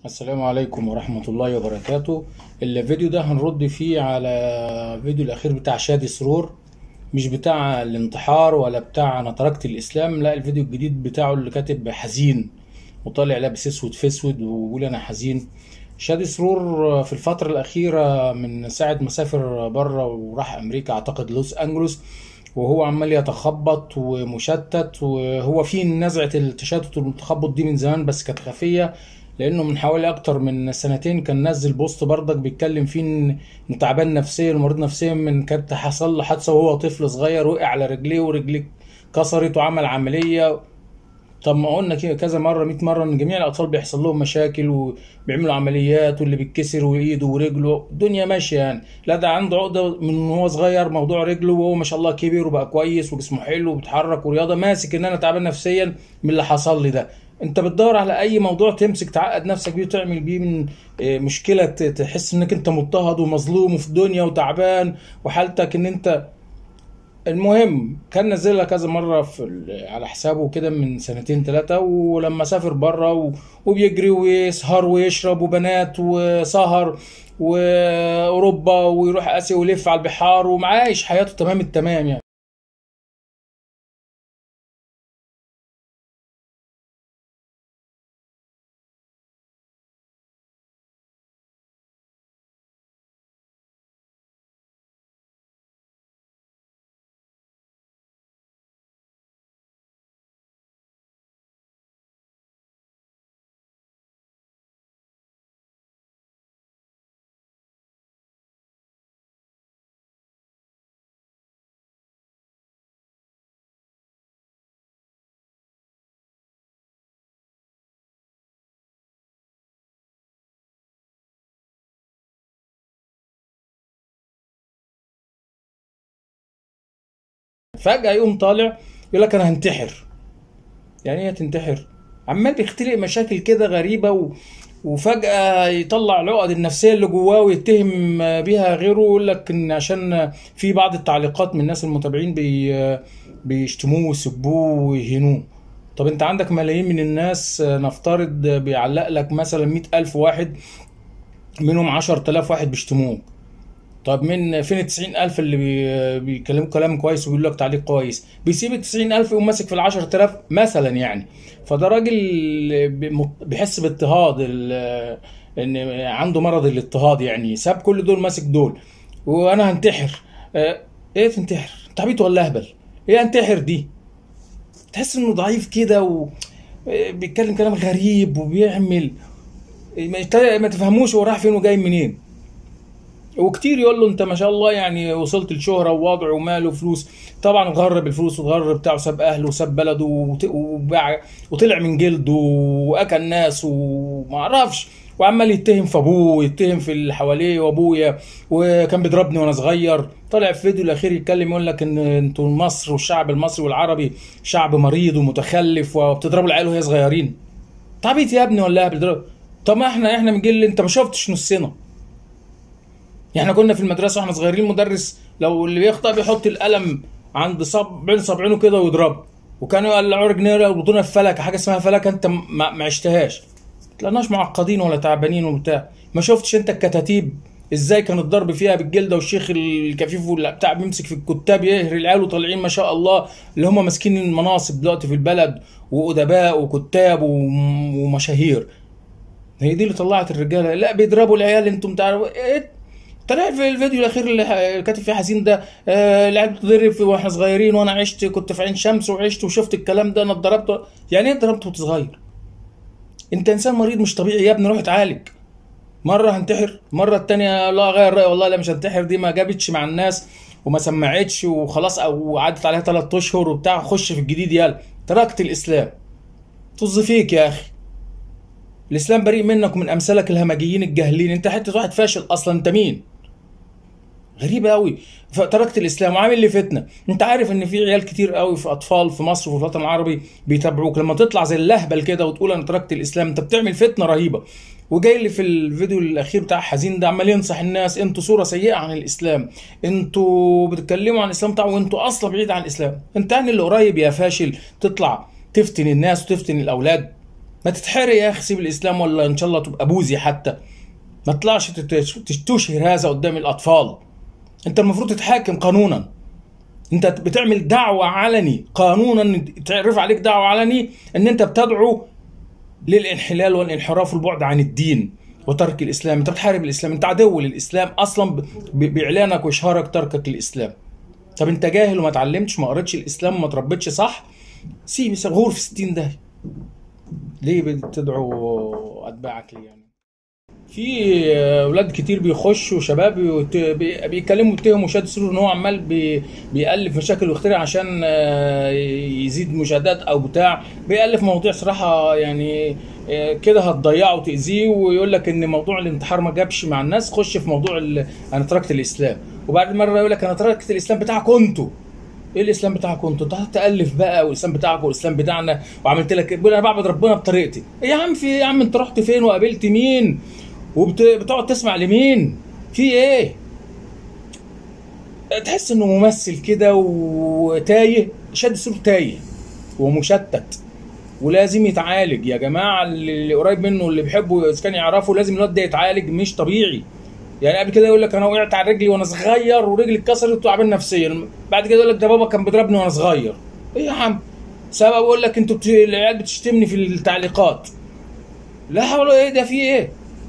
السلام عليكم ورحمة الله وبركاته. الفيديو ده هنرد فيه على فيديو الأخير بتاع شادي سرور، مش بتاع الانتحار ولا بتاع أنا تركت الإسلام، لا الفيديو الجديد بتاعه اللي كاتب حزين وطالع لابس اسود في اسود وبيقول أنا حزين. شادي سرور في الفترة الأخيرة من ساعة ما سافر بره وراح أمريكا، أعتقد لوس أنجلوس، وهو عمال يتخبط ومشتت، وهو في نزعة التشتت والتخبط دي من زمان بس كانت خفية، لانه من حوالي اكتر من سنتين كان نزل بوست برضك بيتكلم فيه انه تعبان نفسيا ومريض نفسيا، من كانت حصل له حادثه وهو طفل صغير، وقع على رجليه ورجليه كسرت وعمل عمليه. طب ما قلنا كده كذا مره 100 مره ان جميع الاطفال بيحصل لهم مشاكل وبيعملوا عمليات، واللي بيتكسر وايده ورجله الدنيا ماشيه يعني. لا ده عنده عقده من هو صغير موضوع رجله، وهو ما شاء الله كبير وبقى كويس وجسمه حلو وبيتحرك ورياضه، ماسك ان انا تعبان نفسيا من اللي حصل لي ده. انت بتدور على اي موضوع تمسك تعقد نفسك بيه وتعمل بيه من مشكله، تحس انك انت مضطهد ومظلوم وفي الدنيا وتعبان وحالتك ان انت. المهم كان نزلها كذا مرة على حسابه كده من سنتين ثلاثة، ولما سافر بره وبيجري ويسهر ويشرب وبنات وسهر وأوروبا ويروح آسيا ويلف على البحار ومعايش حياته تمام التمام يعني. فجأة يقوم طالع يقول لك أنا هنتحر. يعني ايه تنتحر؟ عمال بيختلق مشاكل كده غريبة وفجأة يطلع العقد النفسية اللي جواه ويتهم بيها غيره، ويقول لك ان عشان في بعض التعليقات من الناس المتابعين بيشتموه ويسبوه ويهينوه. طب انت عندك ملايين من الناس، نفترض بيعلق لك مثلا 100,000 واحد، منهم 10,000 واحد بيشتموه. طب من فين ال90,000 اللي بيكلموا كلام كويس وبيقول لك تعليق كويس؟ بيسيب ال90,000 يقوم ماسك في ال10,000 مثلا يعني. فده راجل بيحس باضطهاد، ان عنده مرض الاضطهاد يعني، ساب كل دول ماسك دول. وانا هنتحر. ايه تنتحر؟ انت عبيط ولا اهبل؟ ايه انتحر دي؟ تحس انه ضعيف كده وبيتكلم كلام غريب وبيعمل ما تفهموش هو راح فين وجاي منين. وكتير يقول له انت ما شاء الله يعني وصلت لشهرة ووضع ومال وفلوس. طبعا اتغر بالفلوس واتغر بتاعه، ساب اهله وساب بلده وباع وطلع من جلده واكل ناس وما اعرفش، وعمال يتهم في ابوه ويتهم في اللي حواليه وابويا وكان بيضربني وانا صغير. طلع في فيديو الاخير يتكلم يقول لك ان انتوا مصر والشعب المصري والعربي شعب مريض ومتخلف وبتضربوا العيال وهي صغيرين. تعبيط يا ابني ولا اهبل؟ طب ما احنا من جيل انت ما شفتش نصنا. يعني احنا كنا في المدرسه واحنا صغيرين، مدرس لو اللي بيخطأ بيحط القلم عند بين صابعينه كده ويضربه، وكانوا يقلعوا رجلينا يربطونا في فلكه، حاجه اسمها فلكه انت ما عشتهاش. ما طلعناش معقدين ولا تعبانين وبتاع. ما شفتش انت الكتاتيب ازاي كان الضرب فيها بالجلده، والشيخ الكفيف ولا بتاع بيمسك في الكتاب يهري العيال وطالعين ما شاء الله اللي هم ماسكين المناصب دلوقتي في البلد وادباء وكتاب ومشاهير. هي دي اللي طلعت الرجاله؟ لا بيضربوا العيال انتم تعرفوا ايه. طلع في الفيديو الاخير اللي كاتب فيه حزين ده، العيال بتضرب واحنا صغيرين، وانا عشت كنت في عين شمس وعشت وشفت الكلام ده، انا اتضربت. يعني ايه اتضربت وانت صغير؟ انت انسان مريض مش طبيعي يا ابني، روح اتعالج. مره هنتحر، مره التانية لا غير رايي والله لا مش هنتحر، دي ما جابتش مع الناس وما سمعتش وخلاص، او عدت عليها 3 اشهر وبتاع، خش في الجديد يلا. تركت الاسلام. طز فيك يا اخي. الاسلام بريء منك ومن امثالك الهمجيين الجاهلين، انت حته واحد فاشل اصلا، انت مين؟ غريبة قوي. فتركت الاسلام وعامل لي فتنه. انت عارف ان في عيال كتير قوي، في اطفال في مصر وفي الوطن العربي بيتابعوك، لما تطلع زي اللهبل كده وتقول انا تركت الاسلام انت بتعمل فتنه رهيبه. وجاي لي في الفيديو الاخير بتاع حزين ده عمال ينصح الناس انتوا صوره سيئه عن الاسلام، انتوا بتتكلموا عن الاسلام بتاعه وانتوا اصلا بعيد عن الاسلام. انت يعني اللي قريب يا فاشل تطلع تفتن الناس وتفتن الاولاد. ما تتحرق يا اخي، سيب الاسلام ولا ان شاء الله تبقى بوذي حتى. ما تطلعش تشهر هذا قدام الاطفال. انت المفروض تتحاكم قانونا. انت بتعمل دعوة علني قانونا، تعرف عليك دعوة علني ان انت بتدعو للانحلال والانحراف والبعد عن الدين وترك الاسلام. انت بتحارب الاسلام، انت عدو للاسلام اصلا باعلانك واشهارك تركك للاسلام. طب انت جاهل وما اتعلمتش، ما قريتش الاسلام وما تربيتش صح، سيب غور في 60 ده. ليه بتدعو اتباعك ليه يعني؟ في اولاد كتير بيخشوا شباب بيتكلموا يتهموا شاد سرور ان هو عمال بيألف مشاكل ويخترع عشان يزيد مشاهدات او بتاع. بيألف مواضيع صراحه يعني كده هتضيعه وتأذيه، ويقول لك ان موضوع الانتحار ما جابش مع الناس، خش في موضوع انا تركت الاسلام. وبعد مره يقول لك انا تركت الاسلام بتاعكم انتوا. ايه الاسلام بتاعكم انتوا؟ انت هتألف بقى والاسلام بتاعكم والاسلام بتاعنا، وعملت لك بقول انا بعبد ربنا بطريقتي. ايه يا عم في ايه يا عم؟ انت رحت فين وقابلت مين وبتقعد تسمع لمين؟ في ايه؟ تحس انه ممثل كده وتايه، شاد سرور تايه ومشتت، ولازم يتعالج يا جماعه. اللي قريب منه اللي بيحبه اذا كان يعرفه لازم الواد ده يتعالج، مش طبيعي. يعني قبل كده يقول لك انا وقعت على رجلي وانا صغير ورجلي اتكسرت وتعبان نفسيا، بعد كده يقول لك ده بابا كان بيضربني وانا صغير. ايه يا عم؟ سبب اقول لك انتوا العيال بتشتمني في التعليقات. لا حول ولا ايه ده، في ايه؟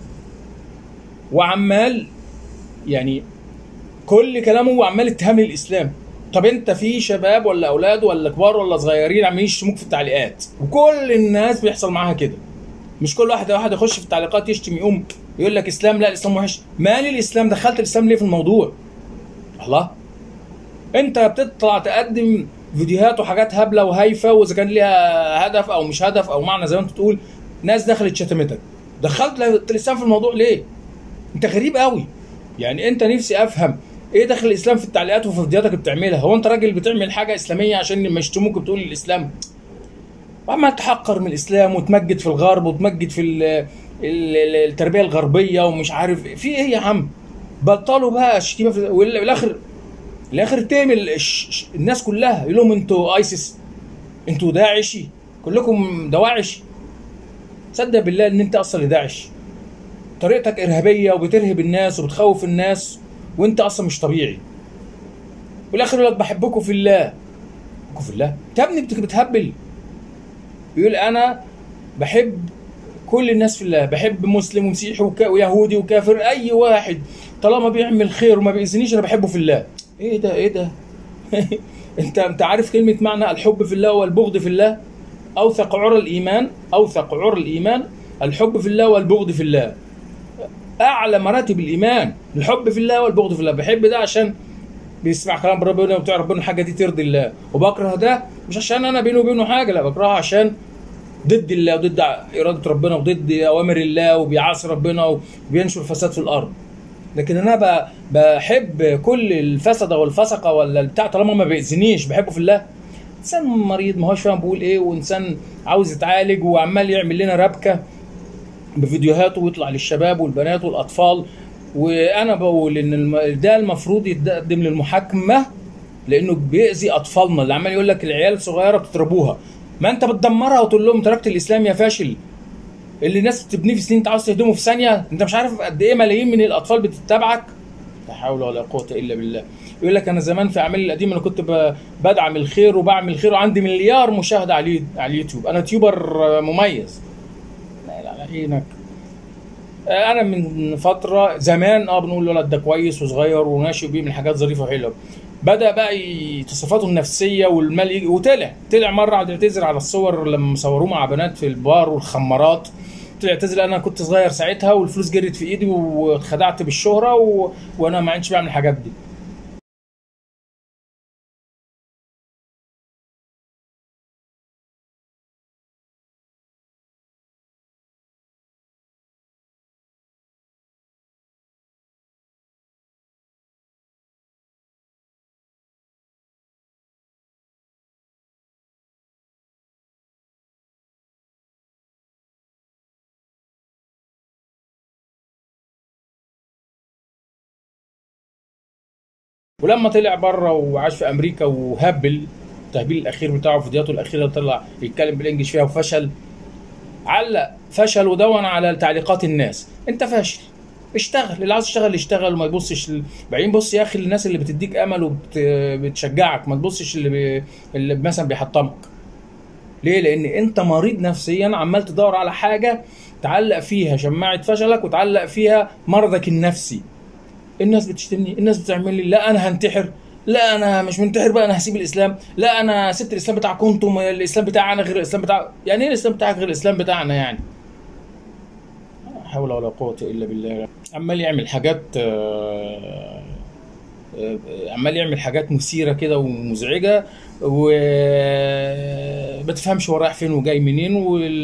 وعمال يعني كل كلامه عمال اتهام الاسلام. طب انت في شباب ولا اولاد ولا كبار ولا صغيرين عمالين يشتموك في التعليقات، وكل الناس بيحصل معاها كده. مش كل واحد يخش في التعليقات يشتم يقوم يقول لك اسلام، لا الاسلام وحش. مال الاسلام؟ دخلت الاسلام ليه في الموضوع؟ الله، انت بتطلع تقدم فيديوهات وحاجات هبله وهايفه، واذا كان ليها هدف او مش هدف او معنى زي ما انت تقول، ناس دخلت شتمتك. دخلت الاسلام في الموضوع ليه؟ انت غريب قوي. يعني انت نفسي افهم ايه دخل الاسلام في التعليقات وفي فيديوهاتك بتعملها؟ هو انت راجل بتعمل حاجه اسلاميه عشان لما يشتموك بتقول الاسلام؟ وعمال تحقر من الاسلام وتمجد في الغرب وتمجد في التربيه الغربيه ومش عارف في ايه يا عم. بطلوا بقى الشتيمه والاخر تعمل الناس كلها يقول لهم انتوا ايسس، انتوا داعشي، كلكم دواعش. صدق بالله ان انت اصلا داعش، طريقتك ارهابيه وبترهب الناس وبتخوف الناس وانت اصلا مش طبيعي. والاخر يقول لك بحبكم في الله. بحبكم في الله؟ انت يا ابني بتهبل. بيقول انا بحب كل الناس في الله، بحب مسلم ومسيحي ويهودي وكافر، اي واحد طالما بيعمل خير وما بيأذنيش انا بحبه في الله. ايه ده ايه ده؟ انت عارف كلمه معنى الحب في الله والبغض في الله؟ اوثق عرى الايمان، اوثق عرى الايمان الحب في الله والبغض في الله. اعلى مراتب الايمان الحب في الله والبغض في الله. بحب ده عشان بيسمع كلام ربنا وبتاع ربنا، الحاجه دي ترضي الله، وبكره ده مش عشان انا بينه وبينه حاجه، لا بكرهها عشان ضد الله وضد اراده ربنا وضد اوامر الله وبيعاصي ربنا وبينشر فساد في الارض. لكن انا بحب كل الفسده والفسقه ولا البتاع طالما ما بيأذنيش بحبه في الله. انسان مريض ما هوش فاهم بيقول ايه، وانسان عاوز يتعالج وعمال يعمل لنا ربكه بفيديوهاته ويطلع للشباب والبنات والاطفال. وانا بقول ان ده المفروض يتقدم للمحاكمه لانه بيأذي اطفالنا. اللي عمال يقول لك العيال الصغيره بتضربوها، ما انت بتدمرها وتقول لهم تركت الاسلام يا فاشل. اللي الناس بتبنيه في سنين انت عاوز تهدمه في ثانيه. انت مش عارف قد ايه ملايين من الاطفال بتتابعك. لا حول ولا قوه الا بالله. يقول لك انا زمان في اعمالي القديمه انا كنت بدعم الخير وبعمل خير وعندي مليار مشاهده على اليوتيوب، انا يوتيوبر مميز. لا لا عينك. انا من فتره زمان بنقول الولد ده كويس وصغير وناشئ وبيعمل حاجات ظريفه وحلوه. بدا بقى تصفاته النفسيه والمال يجي، وطلع مره قعد يعتذر على الصور لما صوروه مع بنات في البار والخمارات. طلع يعتذر انا كنت صغير ساعتها والفلوس جرت في ايدي واتخدعت بالشهره وانا ما عادش بعمل الحاجات دي. ولما طلع بره وعاش في امريكا وهبل التهبيل الاخير بتاعه، فيديوهاته الاخيره طلع يتكلم بالانجلش فيها وفشل. علق فشل ودون على تعليقات الناس. انت فاشل، اشتغل، اللي عاوز يشتغل يشتغل وما يبصش بعدين بص يا اخي للناس اللي بتديك امل وبتشجعك، ما تبصش اللي مثلا بيحطمك. ليه؟ لان انت مريض نفسيا، عمال تدور على حاجه تعلق فيها شماعه فشلك وتعلق فيها مرضك النفسي. الناس بتشتمني، الناس بتعمل لي، لا انا هنتحر، لا انا مش منتحر بقى، انا هسيب الاسلام، لا انا سبت الاسلام بتاعكم انتم، الاسلام بتاعنا غير الاسلام بتاع. يعني ايه الاسلام بتاعك غير الاسلام بتاعنا يعني؟ لا حول ولا قوه الا بالله. عمال يعمل حاجات عمال يعمل حاجات مثيره كده ومزعجه، وما تفهمش هو رايح فين وجاي منين.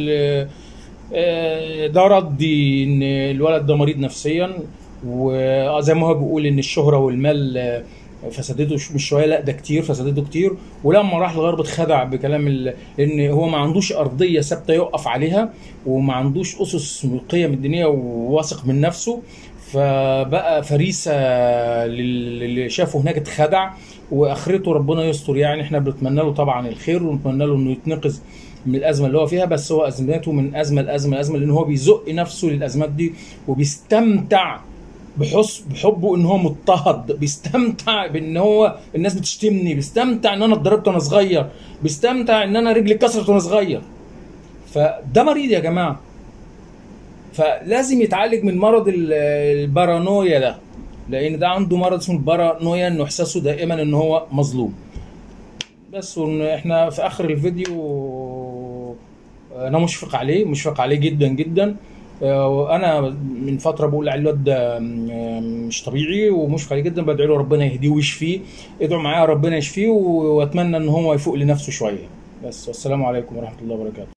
ده ردي ان الولد ده مريض نفسيا، وزي ما هو بيقول ان الشهره والمال فسدته مش شويه، لا ده كتير، فسدته كتير. ولما راح الغرب اتخدع بكلام ان هو ما عندوش ارضيه ثابته يقف عليها، وما عندوش اسس القيم الدينيه وواثق من نفسه، فبقى فريسه للي شافه هناك، اتخدع. واخرته ربنا يستر. يعني احنا بنتمنى له طبعا الخير، ونتمنى له انه يتنقذ من الازمه اللي هو فيها، بس هو ازمته من ازمه لازمه لازمه، لان هو بيزق نفسه للازمات دي وبيستمتع بحبه ان هو مضطهد، بيستمتع بان هو الناس بتشتمني، بيستمتع ان انا اتضربت وانا صغير، بيستمتع ان انا رجلي اتكسرت وانا صغير. فده مريض يا جماعه، فلازم يتعالج من مرض البارانويا ده، لان ده عنده مرض اسمه البارانويا، انه احساسه دائما ان هو مظلوم. بس احنا في اخر الفيديو انا مشفق عليه، مشفق عليه جدا جدا. وانا من فتره بقول على الواد ده مش طبيعي، ومشفق عليه جدا، بدعي له ربنا يهديه ويشفيه. ادعوا معايا ربنا يشفيه، واتمنى ان هو يفوق لنفسه شويه. بس والسلام عليكم ورحمه الله وبركاته.